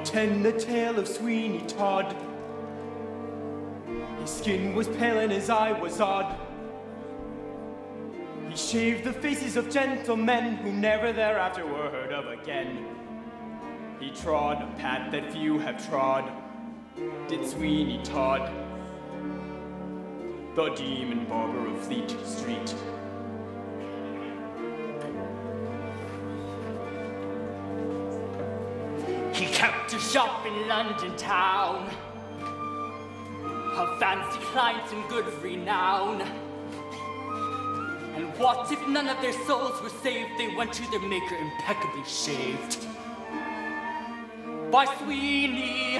tell the tale of Sweeney Todd. His skin was pale and his eye was odd. He shaved the faces of gentlemen who never thereafter were heard of again. He trod a path that few have trod, did Sweeney Todd, the demon barber of Fleet Street. He kept a shop in London town, of fancy clients and good renown. And what if none of their souls were saved? They went to their maker impeccably shaved. By Sweeney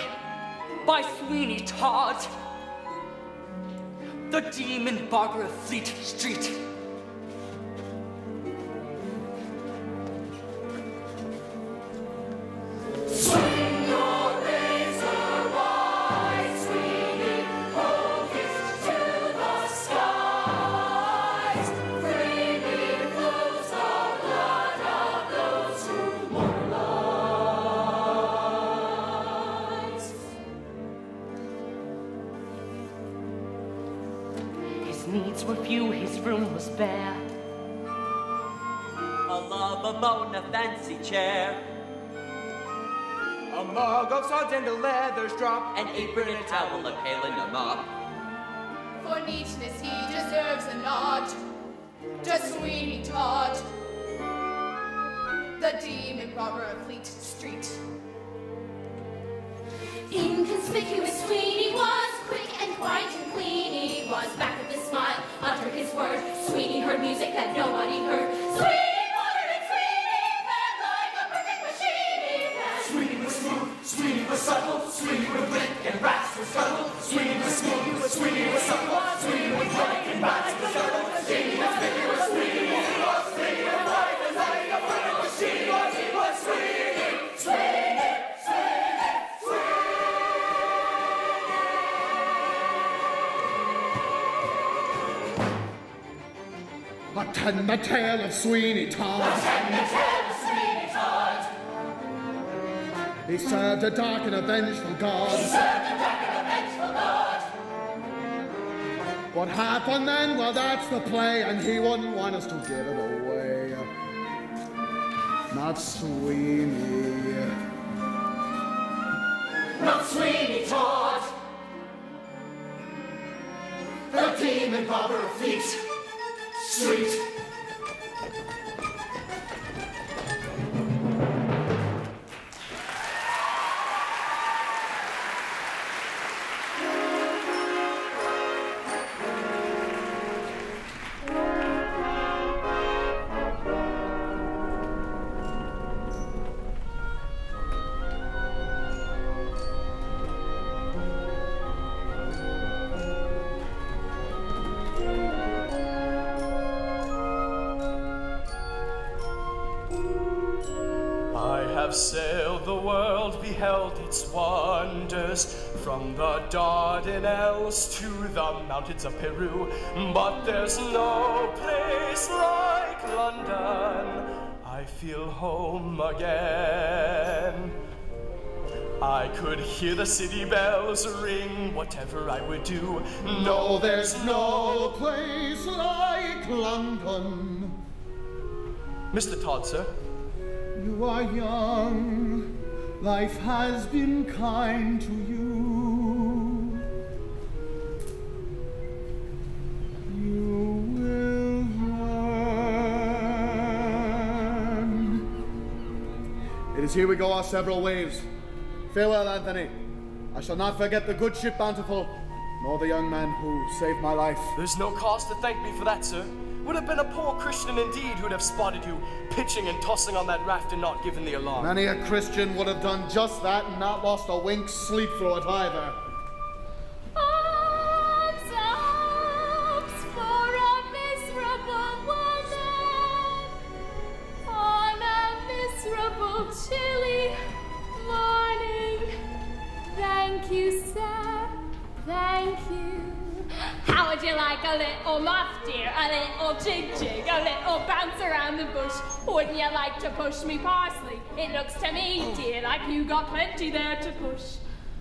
Todd, the demon barber of Fleet Street. Needs were few, his room was bare. A love, a bone, a fancy chair, A mug of suds and a leather strop, an apron, a towel, a pail, and a mop. For neatness he deserves a nod. Just Sweeney Todd, the demon barber of Fleet Street. Inconspicuous Sweeney was, quick and quiet and clean he was. Back with a smile, under his word, Sweeney heard music that nobody heard. Sweeney watered and Sweeney fed like a perfect machine he fed. Sweeney was smooth, Sweeney was subtle, Sweeney would blink and rats would scuttle. Sweeney was smooth, Sweeney was subtle, Sweeney would blink and rats would scuttle. Inconspicuous Sweeney was Sweeney was like a perfect machine was Sweeney, Sweeney, Sweeney, But tell the tale of Sweeney Todd. He served a dark and a vengeful God. What happened then? Well, that's the play, and he wouldn't want us to give it away. Not Sweeney. not Sweeney Todd, the demon barber of Fleet Street. Have sailed the world, beheld its wonders, from the Dardanelles to the mountains of Peru, but there's no place like London. I feel home again. I could hear the city bells ring, whatever I would do. No, there's no place like London. Mr. Todd, sir. You are young, life has been kind to you. You will learn. It is here we go our several ways. Farewell, Anthony. I shall not forget the good ship Bountiful, nor the young man who saved my life. There's no cause to thank me for that, sir. Would have been a poor Christian indeed who'd have spotted you pitching and tossing on that raft and not given the alarm. Many a Christian would have done just that and not lost a wink's sleep through it either. Arms, arms for a miserable woman on a miserable, chilly morning. Thank you, sir. Thank you. How would you like a little muff, dear? A little jig-jig, a little bounce around the bush? Wouldn't you like to push me parsley? It looks to me, dear, like you got plenty there to push.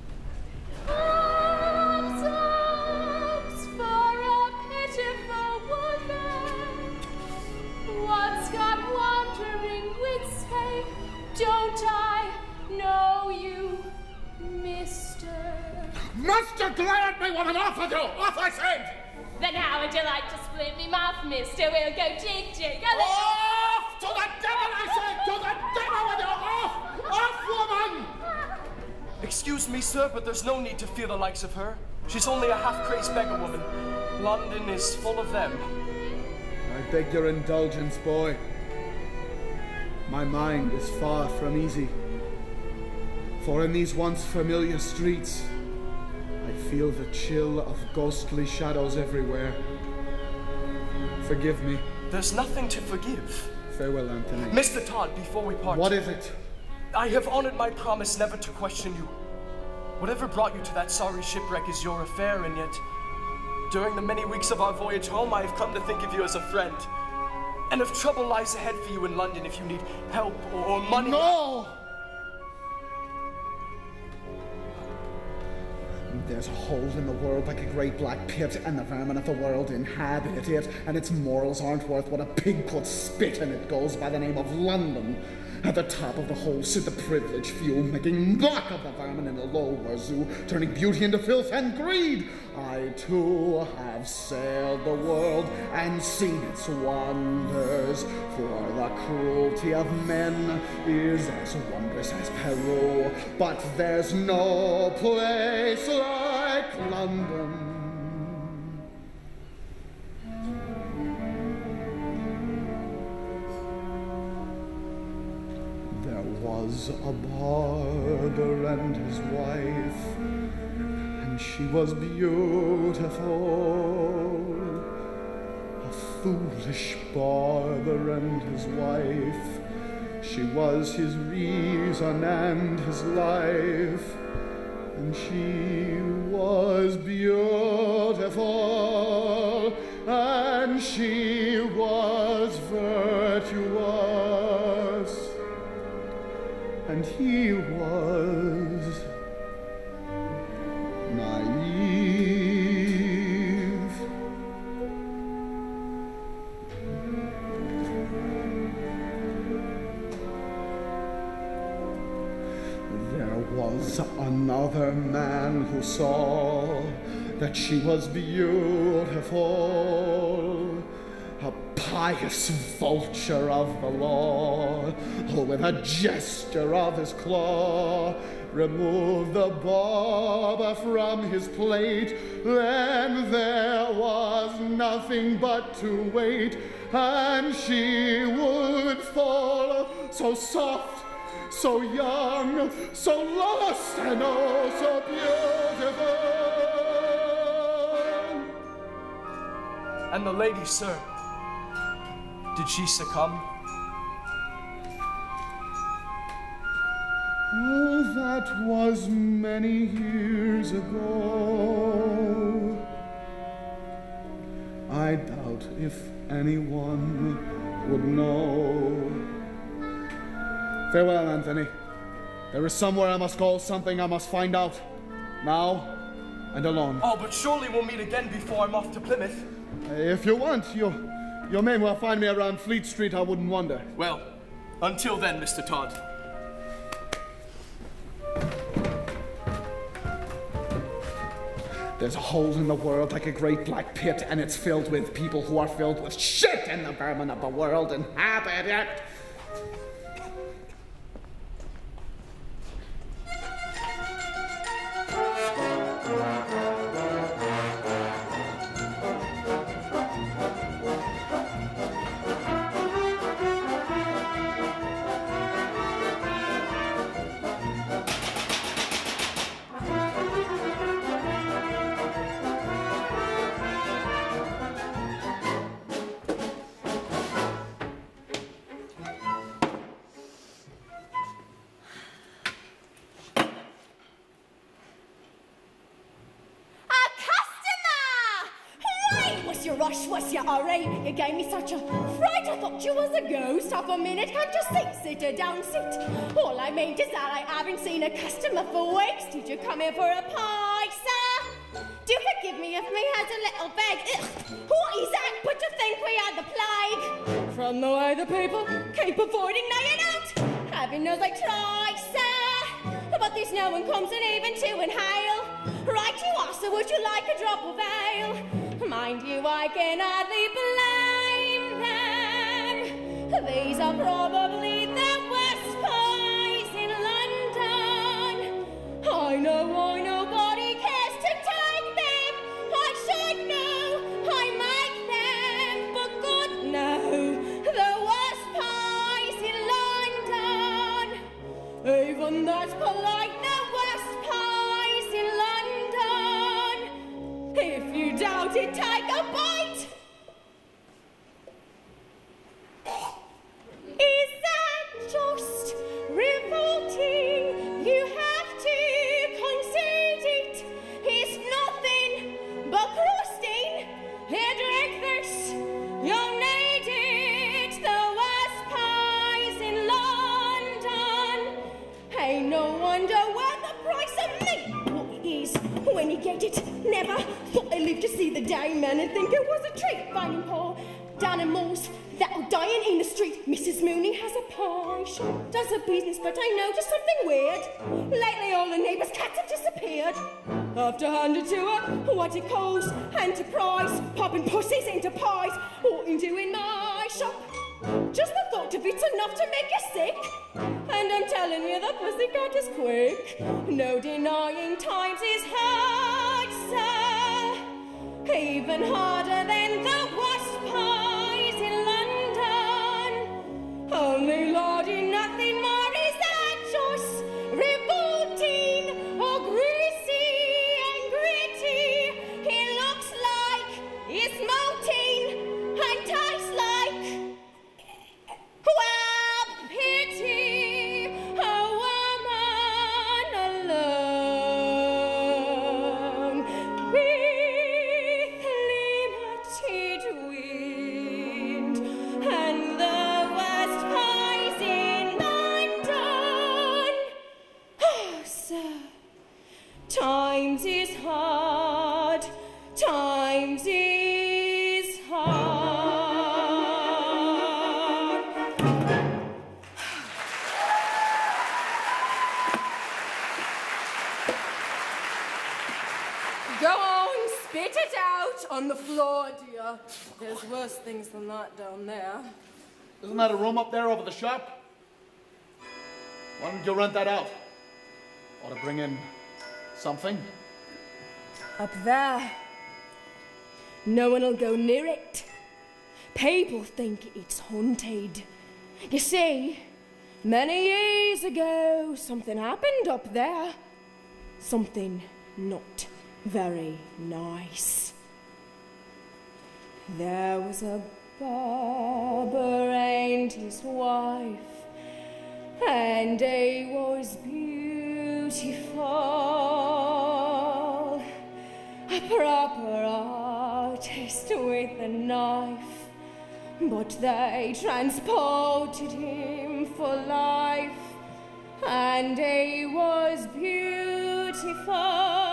Arms, arms for a pitiful woman. Once got wandering with say, don't I know you, mister? Master, glare at me, woman! Off with you! Off, I said! Then how would you like to split me mouth, mister? We'll go jig-jig. Off! To the devil, I said! To the devil with you! Off! Off, woman! Excuse me, sir, but there's no need to fear the likes of her. She's only a half-crazed beggar woman. London is full of them. I beg your indulgence, boy. My mind is far from easy. For in these once familiar streets, I feel the chill of ghostly shadows everywhere. Forgive me. There's nothing to forgive. Farewell, Anthony. Mr. Todd, before we part... What is it? I have honored my promise never to question you. Whatever brought you to that sorry shipwreck is your affair, and yet, during the many weeks of our voyage home, I have come to think of you as a friend. And if trouble lies ahead for you in London, if you need help or money... No! There's a hole in the world like a great black pit, and the vermin of the world inhabit it, and its morals aren't worth what a pig could spit, and it goes by the name of London. At the top of the hole sit the privileged few, making mock of the vermin in the lower zoo, turning beauty into filth and greed. I, too, have sailed the world and seen its wonders, for the cruelty of men is as wondrous as Peru. But there's no place like London. There was a barber and his wife, and she was beautiful. A foolish barber and his wife, she was his reason and his life, and she was beautiful, and she was virtuous, and he was naive. There was another man who saw that she was beautiful, a pious vulture of the law, who with a gesture of his claw removed the barber from his plate. Then there was nothing but to wait, and she would fall, so soft, so young, so lost, and oh so beautiful. And the lady, sir, did she succumb? Oh, that was many years ago. I doubt if anyone would know. Farewell, Anthony. There is somewhere I must go, something I must find out. Now, and alone. Oh, but surely we'll meet again before I'm off to Plymouth. If you want, you may well find me around Fleet Street, I wouldn't wonder. Well, until then, Mr. Todd. There's a hole in the world like a great black pit, and it's filled with people who are filled with shit, and the vermin of the world inhabit it. your rush? What's your hurry? You gave me such a fright, I thought you was a ghost. Half a minute, can't you sit her down, sit. All I mean is that I haven't seen a customer for weeks. Did you come here for a pie, sir? Do forgive me if me has a little bag. Ugh. What is that? But you think we had the plague? From the way the people keep avoiding laying out. Heaven knows I try, sir, but there's no one comes in even to inhale. Right you are, so would you like a drop of ale? Mind you, I can hardly blame them. These are probably the worst pies in London. I know nobody cares to take them. I should know, I make them, but God no, the worst pies in London. Even that's polite, the worst pies in London. If you doubt it, take a bite. Is that just revolting? You have to concede it. It's nothing but crusting. Here, drink this. You'll need it. The worst pies in London. Ain't no wonder where the price of meat what it is. When you get it, never thought I'd live to see the day, man, and think it was a treat. Finding poor animals that are dying in the street. Mrs. Mooney has a pie shop, does a business, but I noticed something weird. Lately all the neighbours' cats have disappeared. After handed to her what it calls enterprise, popping pussies into pies, what in doing my shop. Just the thought of it's enough to make you sick. And I'm telling you, the pussycat is quick. No denying times is hard, sir. Even harder than the worst pies in London. Only lordy, nothing more is that just revolting or greasy and gritty. It looks like it's molting and tastes like, well, pity, a woman alone with limited wind and the worst pies in London. Oh, sir, times is hard, times is hard. Go on, spit it out on the floor, dear. There's worse things than that down there. Isn't that a room up there over the shop? Why don't you rent that out? Ought to bring in something. Up there. No one will go near it. People think it's haunted. You see, many years ago, something happened up there. Something not very nice. There was a barber and his wife, and he was beautiful. A proper artist with a knife, but they transported him for life, and he was beautiful.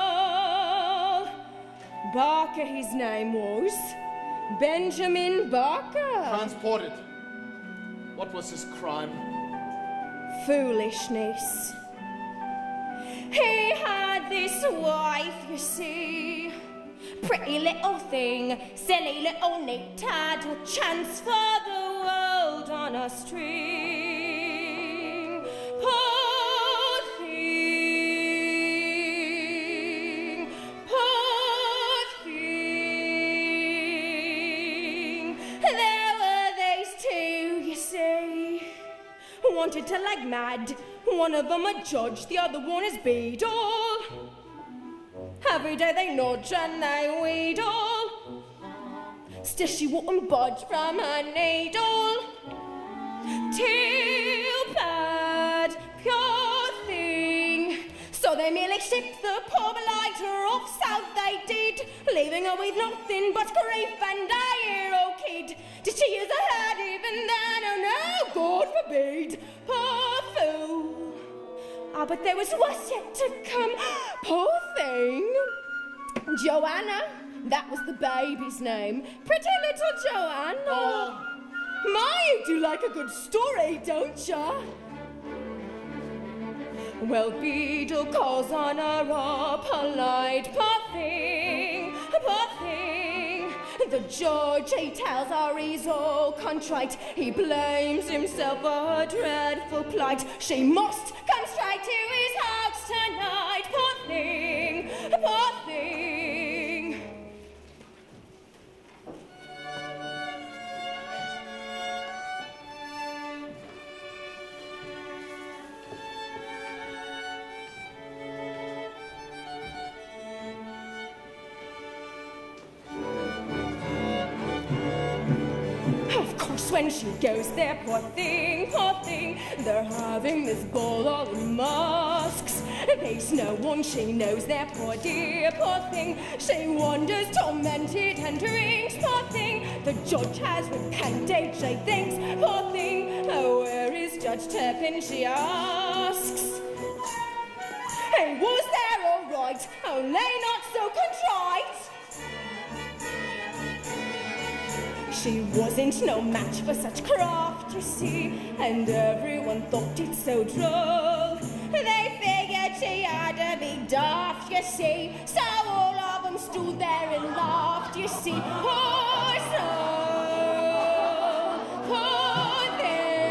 Barker, his name was. Benjamin Barker. Transported. What was his crime? Foolishness. He had this wife, you see. Pretty little thing, silly little neat, had a chance for the world on a string. Poor thing, poor thing. There were these two, you see, wanted to like mad. One of them a judge, the other one is beadle. Every day they nudge and they wheedle. Still she wouldn't budge from her needle. Too bad, pure thing. So they merely shipped the poor blighter off south they did, leaving her with nothing but grief and a hero kid. Did she use her head even then? Oh no, God forbid. Poor fool. Ah, but there was worse yet to come. Poor thing. Joanna, that was the baby's name. Pretty little Joanna. Oh. My, you do like a good story, don't ya? Well, Beadle calls on her a polite, poor thing, poor thing. The judge, he tells her he's all contrite. He blames himself for her dreadful plight. She must come straight to his house tonight. Poor thing, poor thing. When she goes there, poor thing, they're having this ball all in masks. There's no one she knows there, poor dear, poor thing. She wanders tormented and drinks, poor thing. The judge has repented, she thinks, poor thing. Oh, where is Judge Turpin, she asks. He was there all right, only not so contrite. She wasn't no match for such craft, you see, and everyone thought it so droll. They figured she had to be daft, you see, so all of them stood there and laughed, you see. Poor soul, poor thing.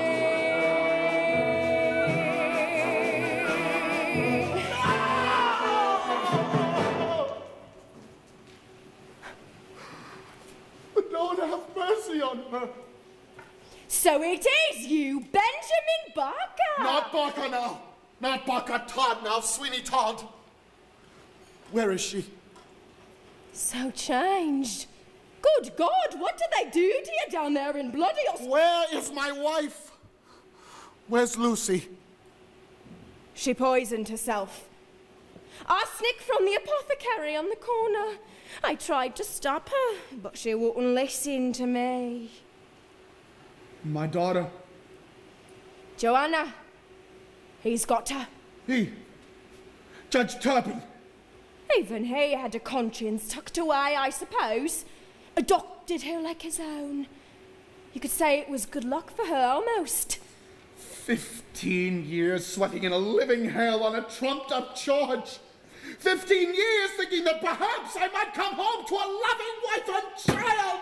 Lord have mercy on her. So it is you, Benjamin Barker. Not Barker now. Not Barker, Todd now, Sweeney Todd. Where is she? So changed. Good God, what did they do to you down there in bloody Where is my wife? Where's Lucy? She poisoned herself. Arsenic from the apothecary on the corner. I tried to stop her, but she wouldn't listen to me. My daughter. Joanna, he's got her. He? Judge Turpin. Even he had a conscience tucked away, I suppose. Adopted her like his own. You could say it was good luck for her, almost. 15 years sweating in a living hell on a trumped-up charge. 15 years thinking that perhaps I might come home to a loving wife and child.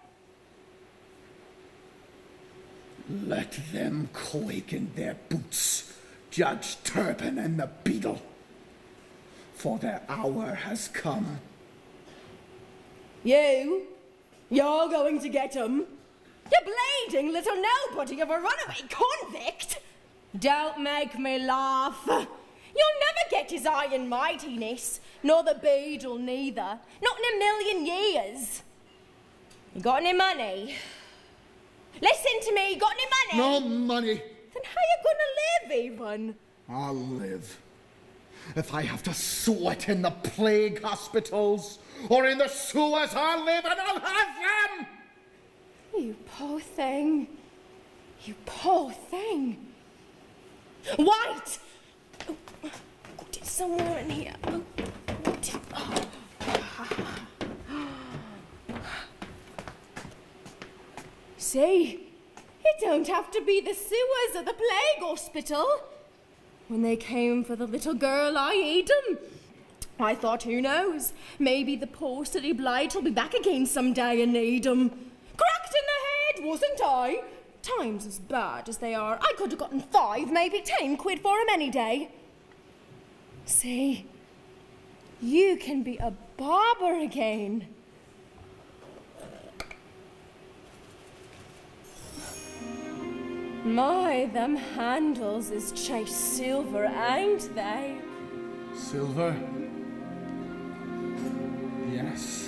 Let them quake in their boots, Judge Turpin and the Beadle, for their hour has come. You're going to get 'em. You bleeding little nobody of a runaway convict. Don't make me laugh. You'll never get his iron mightiness, nor the Beadle neither. Not in a million years. You got any money? Listen to me, you got any money? No money. Then how you gonna live, even? I'll live. If I have to sweat in the plague hospitals or in the sewers, I'll live and I'll have them! You poor thing. You poor thing. Wait! Oh, got it somewhere in here. Oh, See? It don't have to be the sewers or the plague hospital. When they came for the little girl, I ate 'em. I thought, who knows? Maybe the poor silly blight will be back again someday and need 'em. Cracked in the head, wasn't I? Times as bad as they are, I could have gotten 5, maybe 10 quid for 'em any day. See, you can be a barber again. My, them handles is chased silver, ain't they? Silver? Yes.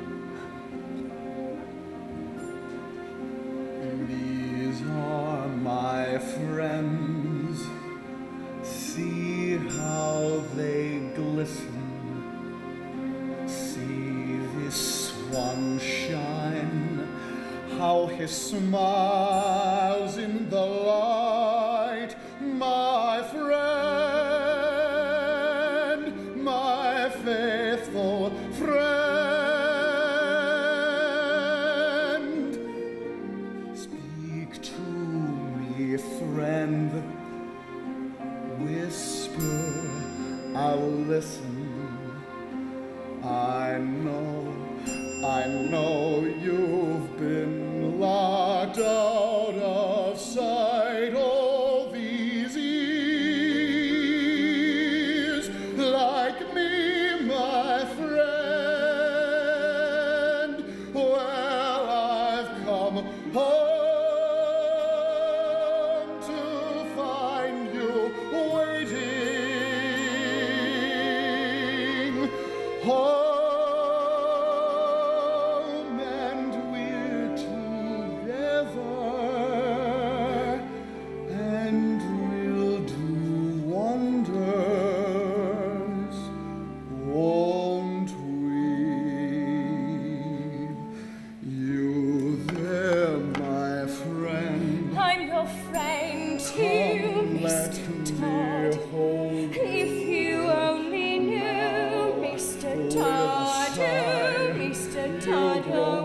These are my friends. See how they how he smiles in the light, my friend, my faithful friend. Speak to me, friend, whisper, I'll listen. I know you've been locked out of sight all these years, like me, my friend. Well, I've come home to find you waiting. Home, and we're together, and we'll do wonders, won't we? You there, my friend. I'm your friend too, Mr. Todd. If you only knew, Mr. Todd, oh, Mr. Todd, oh.